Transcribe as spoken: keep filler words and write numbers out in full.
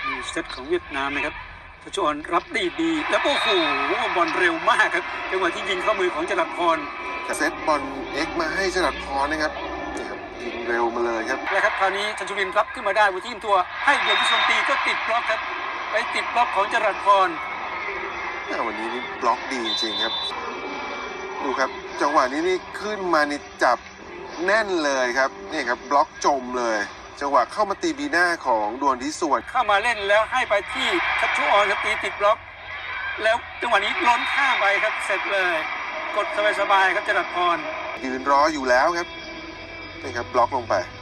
มีเซตของเวียดนามนะครับชัชวอนรับดีดีแล้วโอ้โหบอลเร็วมากครับจังหวะที่ยิงเข้ามือของจรัสพรเซตบอลเอ็กมาให้จรัสพรนะครับนี่ครับยิงเร็วมาเลยครับแล้วครับคราวนี้ชัชวินรับขึ้นมาได้วิทีมตัวให้เดียวพิชนตีก็ติดบล็อกครับไปติดบล็อกของจรัสพรวันนี้นี่บล็อกดีจริงๆครับดูครับจังหวะนี้นี่ขึ้นมานี่จับแน่นเลยครับนี่ครับบล็อกจมเลยจังหวะเข้ามาตีบีหน้าของดวงทิส่วนเข้ามาเล่นแล้วให้ไปที่ชัชวอนครับตีติดบล็อกแล้วจังหวะนี้ล้นข้ามไปครับเสร็จเลยกดสบายๆครับจรัสพรยืนรออยู่แล้วครับนี่ครับบล็อกลงไป